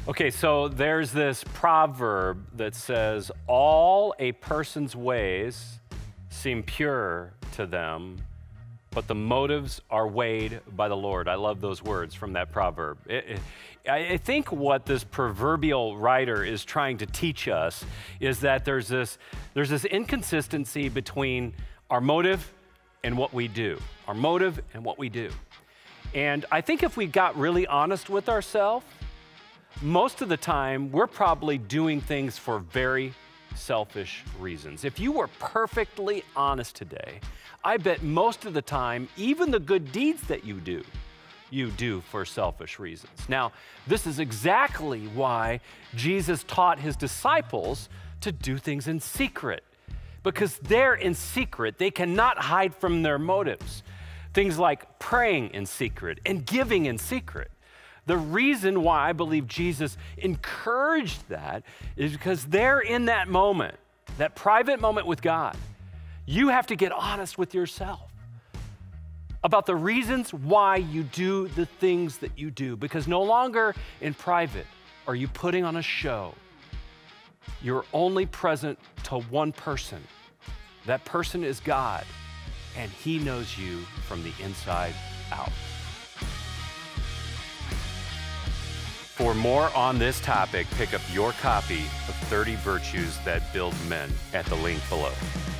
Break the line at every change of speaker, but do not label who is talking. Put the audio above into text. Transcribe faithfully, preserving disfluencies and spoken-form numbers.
Okay, so there's this proverb that says, all a person's ways seem pure to them, but the motives are weighed by the Lord. I love those words from that proverb. It, it, I think what this proverbial writer is trying to teach us is that there's this, there's this inconsistency between our motive and what we do, our motive and what we do. And I think if we got really honest with ourselves, most of the time, we're probably doing things for very selfish reasons. If you were perfectly honest today, I bet most of the time, even the good deeds that you do, you do for selfish reasons. Now, this is exactly why Jesus taught his disciples to do things in secret, because they're in secret. They cannot hide from their motives. Things like praying in secret and giving in secret. The reason why I believe Jesus encouraged that is because they're in that moment, that private moment with God. You have to get honest with yourself about the reasons why you do the things that you do, because no longer in private are you putting on a show. You're only present to one person. That person is God, and he knows you from the inside out. For more on this topic, pick up your copy of thirty Virtues That Build Men at the link below.